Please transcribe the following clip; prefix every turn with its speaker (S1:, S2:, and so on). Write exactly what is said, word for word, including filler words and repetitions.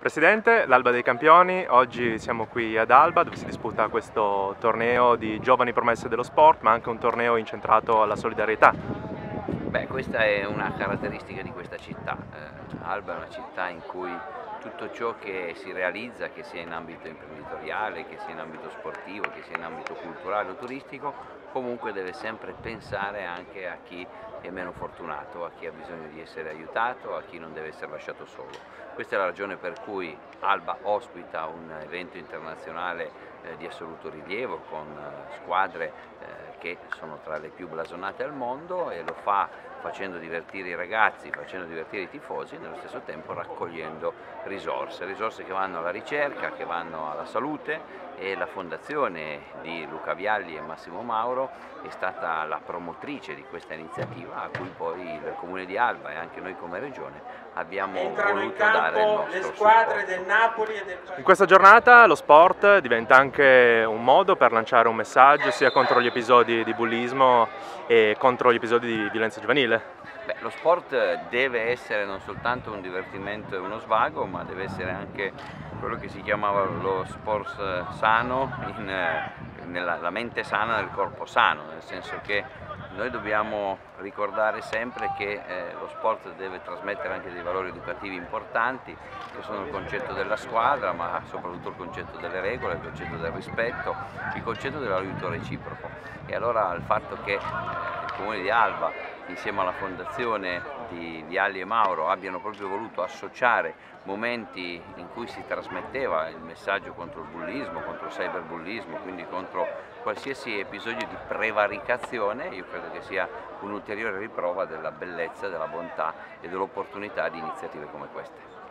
S1: Presidente, l'Alba dei Campioni, oggi siamo qui ad Alba dove si disputa questo torneo di giovani promesse dello sport, ma anche un torneo incentrato alla solidarietà.
S2: Beh, questa è una caratteristica di questa città. Eh, Alba è una città in cui tutto ciò che si realizza, che sia in ambito imprenditoriale, che sia in ambito sportivo, che sia in ambito culturale o turistico, comunque deve sempre pensare anche a chi è meno fortunato, a chi ha bisogno di essere aiutato, a chi non deve essere lasciato solo. Questa è la ragione per cui Alba ospita un evento internazionale eh, di assoluto rilievo con eh, squadre eh, che sono tra le più blasonate al mondo, e lo fa facendo divertire i ragazzi, facendo divertire i tifosi e nello stesso tempo raccogliendo risorse, risorse che vanno alla ricerca, che vanno alla salute, e la fondazione di Luca Vialli e Massimo Mauro è stata la promotrice di questa iniziativa, a cui poi il Comune di Alba e anche noi come Regione abbiamo
S3: Entrano
S2: voluto
S3: in campo
S2: dare il nostro
S3: le squadre
S2: supporto.
S3: del Napoli e del
S1: In questa giornata lo sport diventa anche un modo per lanciare un messaggio sia contro gli episodi di bullismo e contro gli episodi di violenza giovanile.
S2: Beh, lo sport deve essere non soltanto un divertimento e uno svago, ma deve essere anche quello che si chiamava lo sport sano, in, nella la mente sana nel corpo sano, nel senso che noi dobbiamo ricordare sempre che eh, lo sport deve trasmettere anche dei valori educativi importanti, che sono il concetto della squadra, ma soprattutto il concetto delle regole, il concetto del rispetto, il concetto dell'aiuto reciproco. E allora il fatto che eh, il Comune di Alba, insieme alla fondazione di Vialli e Mauro, abbiano proprio voluto associare momenti in cui si trasmetteva il messaggio contro il bullismo, contro il cyberbullismo, quindi contro qualsiasi episodio di prevaricazione, io credo che sia un'ulteriore riprova della bellezza, della bontà e dell'opportunità di iniziative come queste.